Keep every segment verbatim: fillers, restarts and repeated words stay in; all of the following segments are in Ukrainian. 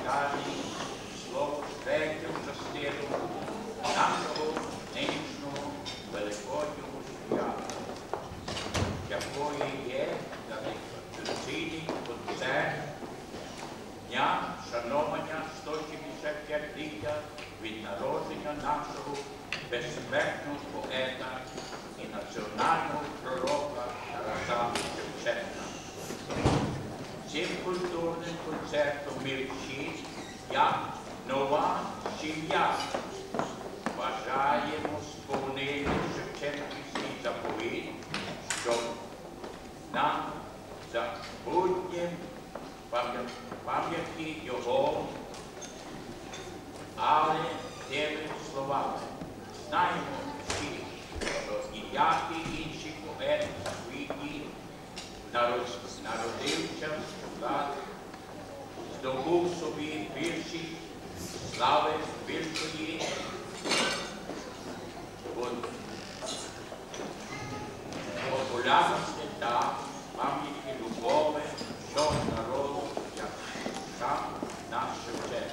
далі слово третю частину нашого нинішнього великоднього свята, якої є традиційний концерт Дня вшановування сто сімдесят п'ятиліття від народження нашого безсмертного поета і національного пророка Тараса Шевченка. Цим культурним концертом ми всі, як нова сім'я, бажаємо сповнити Шевченківський заповіт, щоб нам забутнім пам'яті його, але тими словами. Знаємо всі, що ніякий інший поет на світі народився, здобув собі більшість слави більшої популярності та пам'яті любові до народу, як сам наш Шевченко.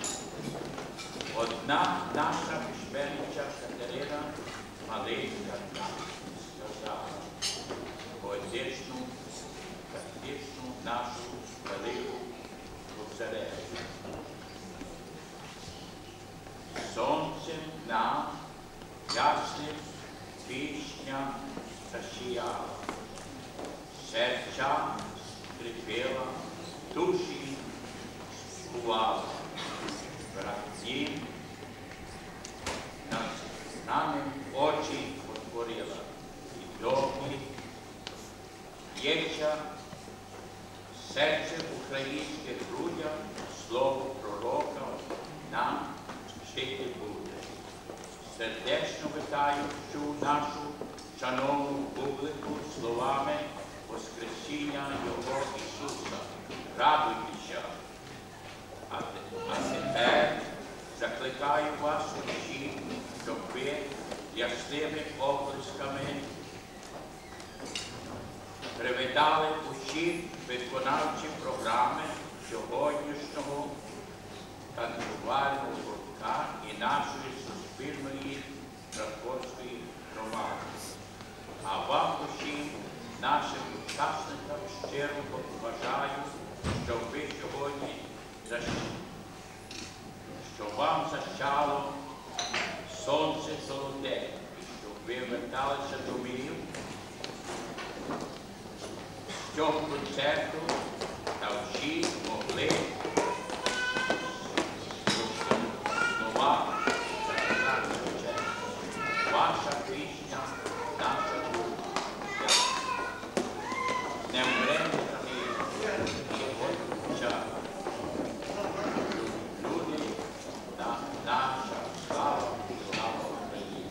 Одна наша письменниця Катерина Малинська сказала поетичну, практичну нашу велику поцереву. Сонцем нам ясним пісням засіяла, серця скрипіла, душі співала. Братів нам очі отворила, і довгі б'ється серце українських грудях, слово пророка нам жити буде. Сердечно вітаю всю нашу шановну публіку словами Воскресіння Його Ісуса. Радуйтеся! А тепер закликаю вас усіх, щоб ви ясними оплесками привітали усі виконавчі програми сьогоднішнього танцювального гуртка і нашої суспільної братської громади. А вам усім, нашим учасникам, щиро бажаю, щоб ви сьогодні що вам защало сонце золоте, і щоб ви верталися домів з цього концерту та всі могли слова Тараса Шевченка. Ваша пісня, наша душа. Не вмремо і його час. Наша слава, слава Україні.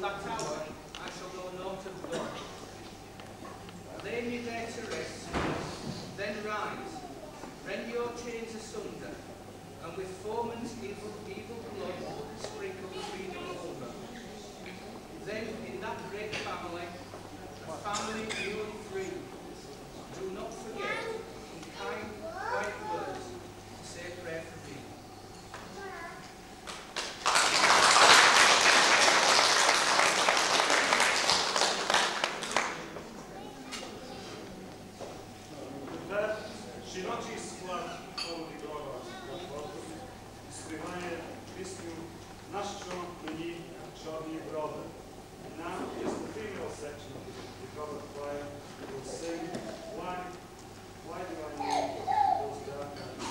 that hour I shall know naught of God. Lay me there to rest, then rise, rend your chains asunder, and with foeman's evil, evil blood sprinkle freedom over. Then in that great family, a family new and free, do not forget in kind, quiet words to say a prayer for me. Широкий склад повний дрова співає пісню «Нащо мені чорні брови?» Now, just the female section of the cover choir will sing Why, why do I need those dark eyes?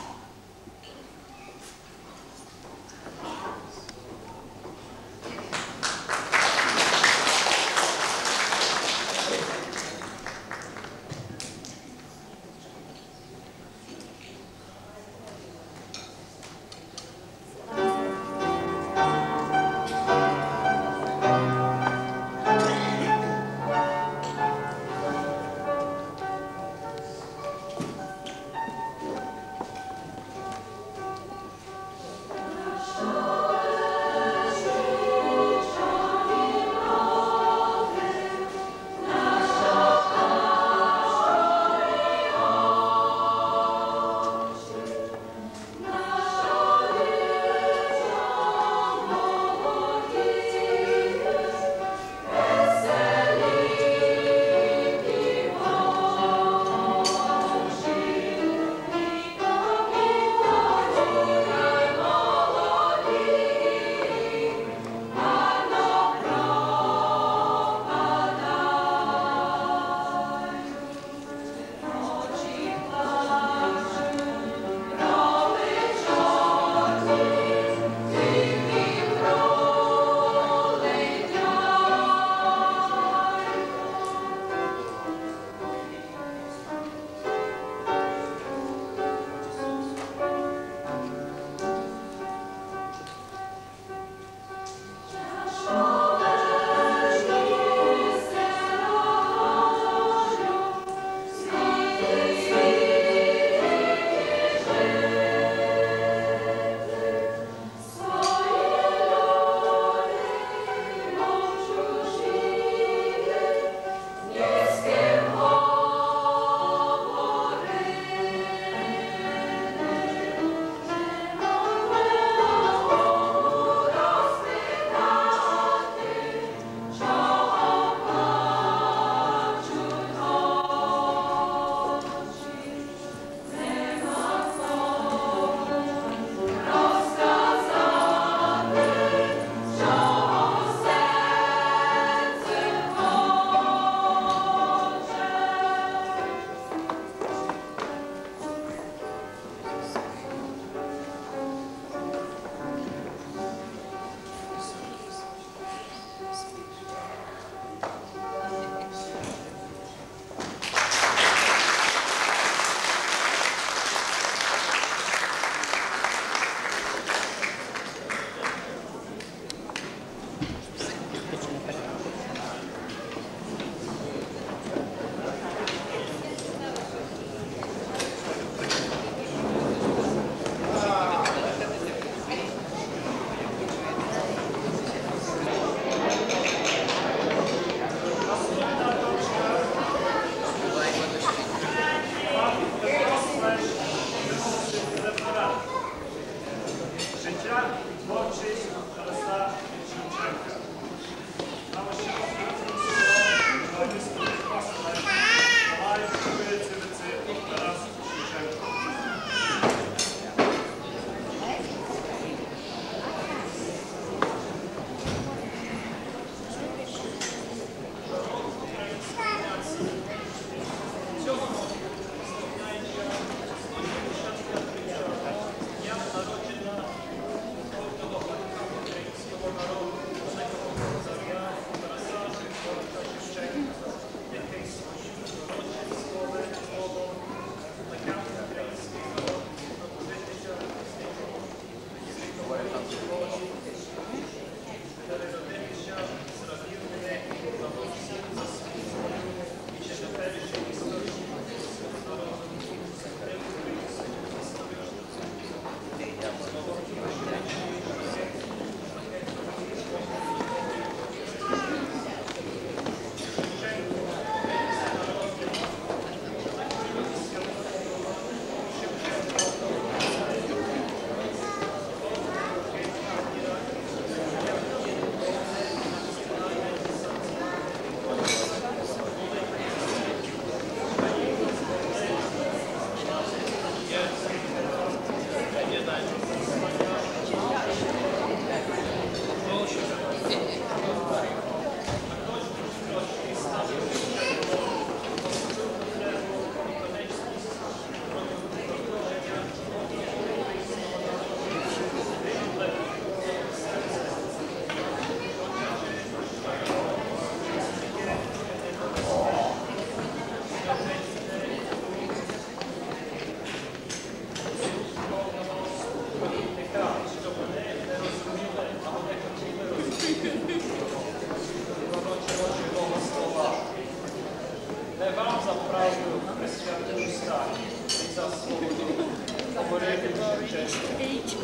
говорити Шевченко.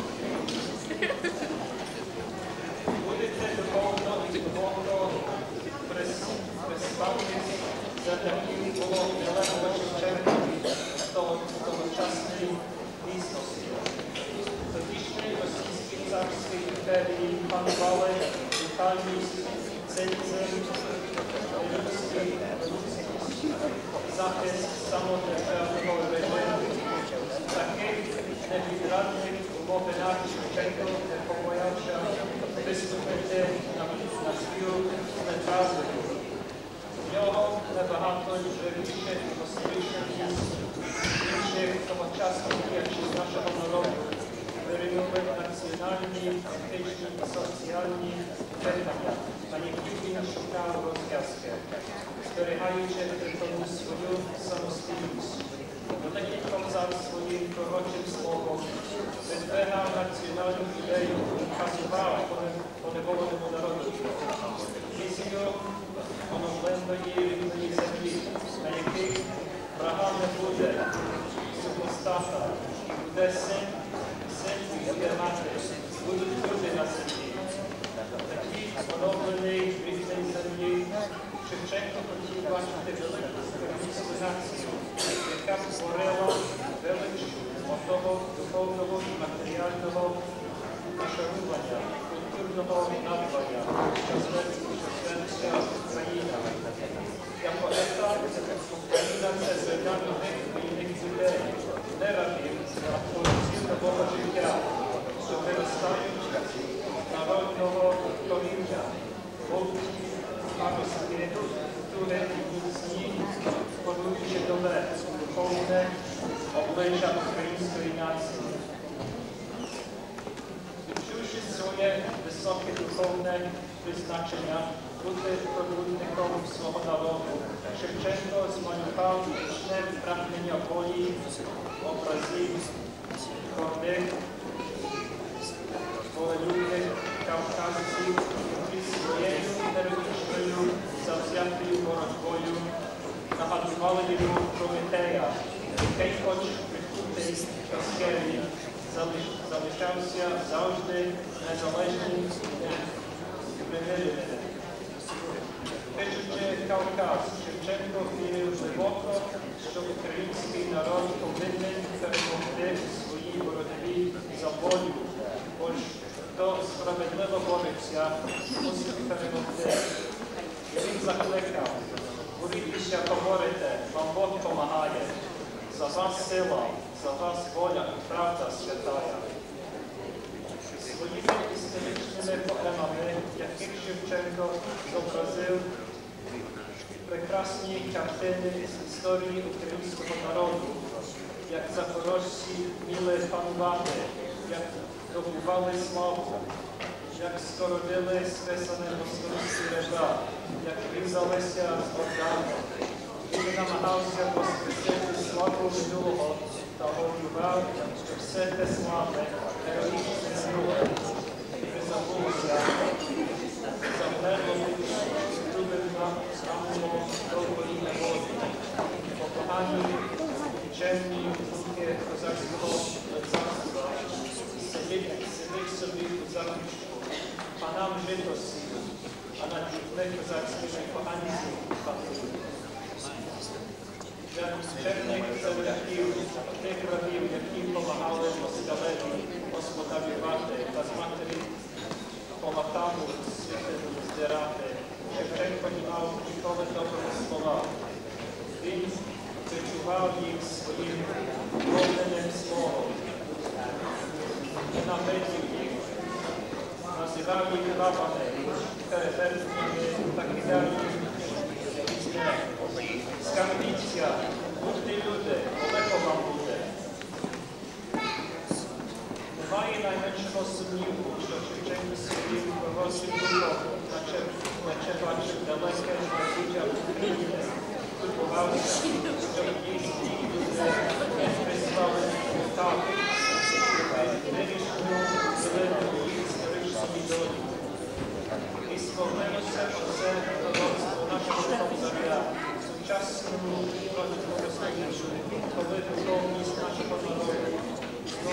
Будете духовно і духовно представитись за таким було нелегко Шевченко того тогочасної дійсності. Тодішньої російській царській імперії панували брутальність, цинізм, людський захист самодержавного режиму. Таких невідрадних умовинах Шевченко не побоявся виступити на, на спів неправдою. У нього небагато живіших і гостріших інших тогочасних діячів нашого народу вирішили національні, етичні та соціальні питання, на які він шукав розв'язки, зберігаючи при тому свою самостійність. Великий кобзар своїм пророчим словом видвигав національну ідею і вказував поневоленому народу візію оновленої рівної землі, на яких врага не буде, супостата, і буде син, син і буде мати, будуть люди на землі. Такий оновлений рівний землі Шевченко хотів бачити велику українську націю, яка створила велич отого духовного і матеріального нашарування, культурного надбання, що зветься Україна. Я поета, Україна – це земля нових вільних людей, не рабів, а творців нового життя, що виростають народного коріння, вовки, паростки, культури і міцні, поруючи доле, духовне обличчя української нації. Відчувши своє високе духовне призначення бути провідником свого народу, Шевченко змалював вічне прагнення волі, образів, гордих, волелюбних кавказців, які своєю героїчною завзятою боротьбою нагадували йому Прометея, який хоч прикутий до скелі, залишався завжди незалежним і примиреним. Пишучи Кавказ, Шевченко вірив глибоко, що український народ повинен перемогти у своїй боротьбі за волю, бо ж хто справедливо бореться, мусить перемогти. І він закликав: борітеся, поборете, вам Бог помагає. За вас сила, за вас воля і правда святая. Своїми історичними поемами, яких Шевченко зобразив прекрасні картини з історії українського народу, як запорожці вміли панувати, як добували славу, як скородили списане московські ребра, як різалися з Богданом. Він намагався воскресити славу минулого та горював, що все те славне, героїчне минуле не забулося, замерло любив нам самого довгої неволі, по погані чемні руки козацького лицарства, сидить собі у заміщу, панам жито сів, а над людьми козацькими поганців панують. Черних земляків, тих рабів, які допомагали москалеві господарювати та з матері полатаву святину здирати, Шевченко не мав ніколи доброго слова. Він відчував їх своїм вогненним словом, ненавидів їх, називав їх рабами, перевертними та кидав їх різне. Скарбіться, будьте люди, далеко вам буде. Немає найменшого сумніву, що Шевченко своїм пророчим духом, наче бачив далеке майбуття України, турбувався, що дійсні люди призвали так, вирішено зелену їх історичні долі. І сповнилося оце пророцтво нашого кобзаря, сучасному протиповостанню, коли духовність нашого народу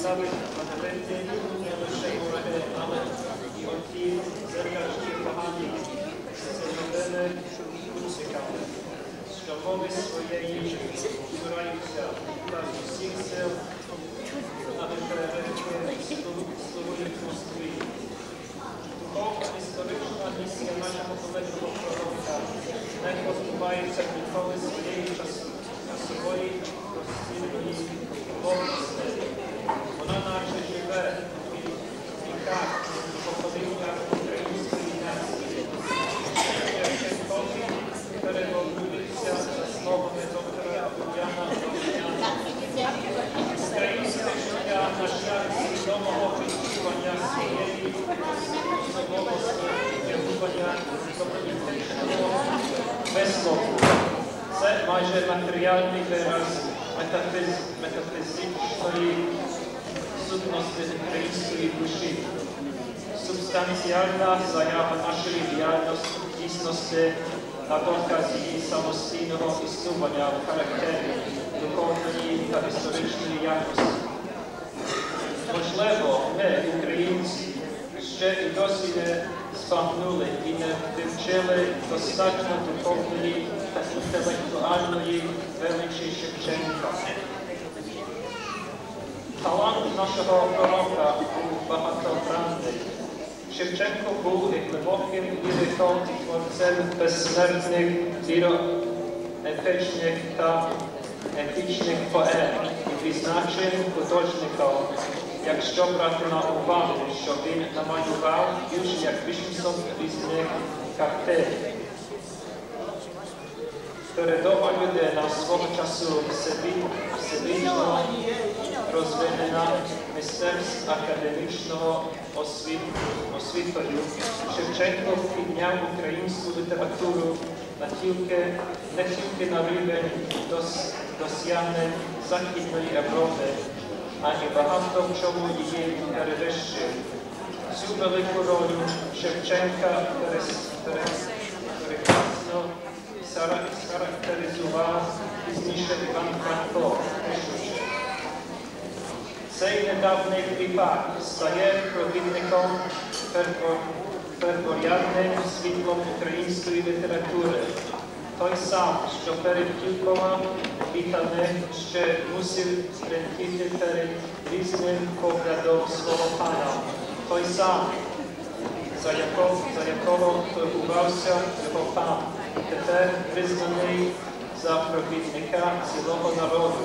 ставить монолити не лише вороги, але і оті зеркальні погані, зробили куциками, що мови своєї збираються та з усіх сил на випередки слугують Москві. Духовна історична місія нашого великого пророка не позбувається ніколи своєї часової розцільної духовності. Вона наче живе в віках поколіннях української нації. Священкові переголюються за словами доктора Уляна Довняна. Українське життя на шлях свідомого відчування своєї нового спрямування комуністичного вислову. Це майже матеріальний вираз метафіз, метафізичної сутності української душі. Субстанціальна заява нашої дійсності на доказ її самостійного існування в характері духовної та історичної якості. Можливо, ми, українці, ще і досі не збагнули і не вивчили достатньо духовної та інтелектуальної величі Шевченка. Талант нашого пророка був багатогранний. Шевченко був і глибоким ліриком і творцем безсмертних ліроепічних та епічних поем і відзначеним художником, якщо брати на увагу, що він намалював більш як вісімсот різних картин. Передова людина свого часу всебічно розвинена мистецтв академічного освітою, Шевченко підняв українську літературу на тільки, не тільки на рівень дос, досягнень Західної Європи, а й багато в чому її перевищив. Цю велику роль Шевченка прекрасно схарактеризував пізніше Іван Франко, пишучи: цей недавній кріпак стає провідником перворядним світлом української літератури. Той сам, що перед кількома літами ще мусив тремтіти перед різним поглядом свого пана. Той сам, за якого, за якого турбувався його пан, тепер визнаний за провідника цілого народу.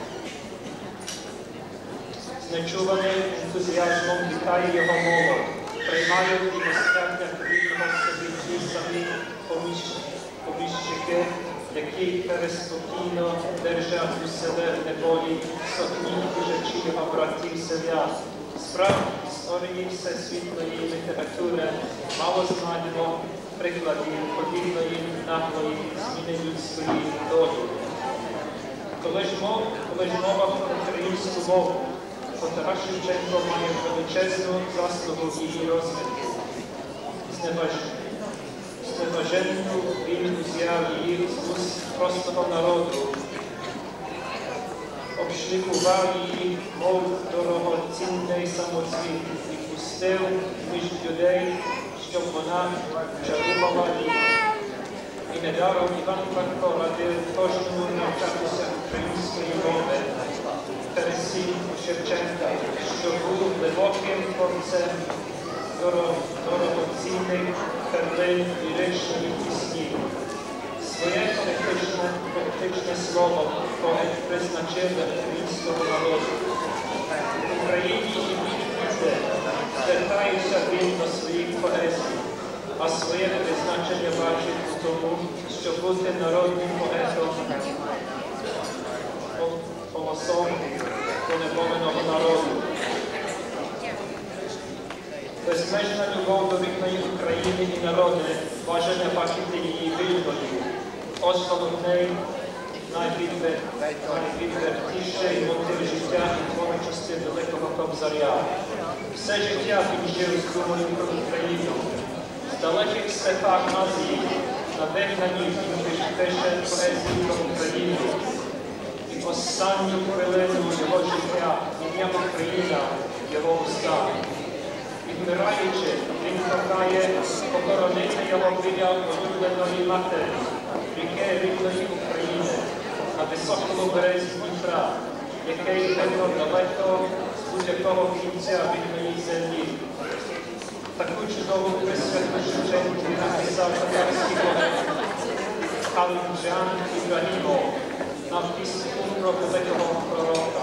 З нечуваним ентузіазмом вітає його молодь, приймають і достатньо рідного собі ті самі поміщики, які переспокійно держать у себе в неволі сотні тисячі його братів селян. Справді, історії всесвітньої літератури мало знайдемо прикладів подібної наглої зміни людської долі. Коли ж мова, коли ж мова про українську мову, то Тарас Шевченко має величезну заслугу в її розвитку. Зневаженню він узяв її з уст простого народу, обшліфував її, мов дорогоцінний самоцвіт, і пустив між людей, щоб вона чарувала їх. І недаром Іван Франко радив кожному навчатися української мови. Пересіль Шевченка, що був глибоким творцем дорогоцінних перлин ліричної пісні. Своє політичне, політичне слово поет призначив для українського народу. В Україні і люди звертаються він до своїх поезій, а своє призначення бачить у тому, що бути народним поетом голосом поневоленого народу. Безмежна любов до рідної України і народу, бажання бачити її вільною. Ось головний, найвідвертіший мотив життя і творчості великого Кобзаря. Все життя він жив з думою про Україну. В далеких степах Азії, на вигнанні він пише поезію про Україну. І останню хвилину його життя ім'я Україна його уста. Відмираючи, він прохає похоронити його біля улюбленої матері, ріки рідної України, на високому березі Дніпра, який видно далеко з будь-якого кінця вільної землі. Таку чудову присвяту Шевченкові написав татарський поет Халімджан Ібрагімов на пісню про великого пророка.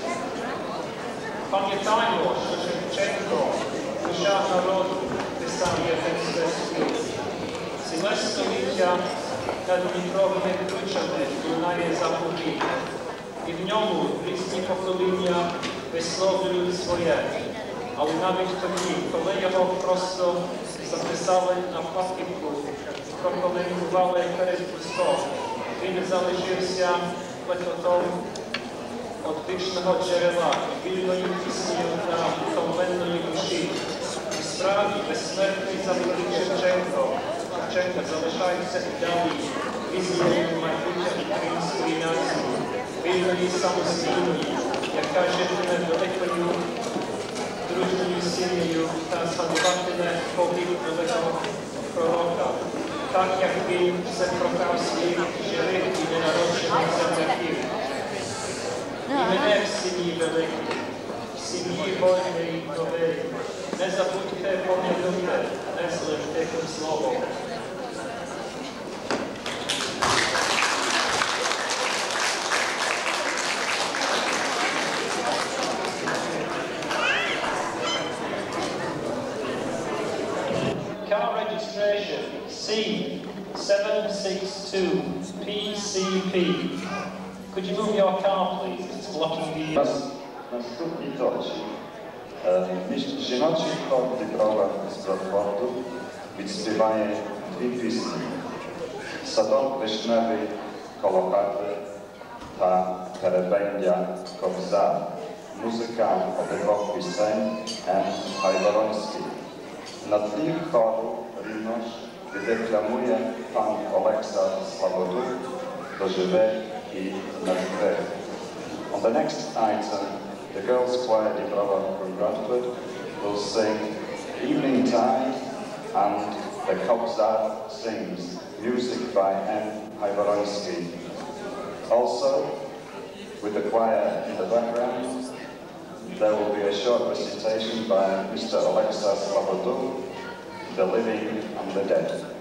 Пам'ятаємо, що Шевченко, душа народу, писав євгенське світ. Ціле століття над Дніпровими кручами лунає заповіт, і в ньому різні покоління висловлюють своє. Але навіть тоді, коли його просто записали на папірку, прокоментували перед Христом, він залишився методом одвічного джерела, вільною піснею та втомленої душі. І справді безсмертний заповідь Шевченко, Шевченко залишається і далі візією майбуття української нації, вільної самостійної, яка житиме великою дружною сім'єю та згадуватиме побіг великого пророка, так як він все прохав своїх живих і ненароджених земляків. І мене в сім'ї великій, в сім'ї вольної і нової, не забудьте, помилуйте, не зливте словом. Car registration C seven six two P C P. Could you move your car, please? It's blocking the... Наступні точки. Між жіночий хор Діброва з Брадфорду відспіває дві пісні. Садок вишневий коло хати та Перебендя Кобзар. Музика обидвох пісень Н. Гайворонський. На тлі хору рівнош віддекламує пан Олекса Слободу «Доживе і наживе». On the next item, the girls' choir Dibrowa from Bradford will sing Evening Tide and the Kobzar sings, music by N. Hajworonsky. Also, with the choir in the background, there will be a short recitation by Mister Alexa Slobodou, The Living and the Dead.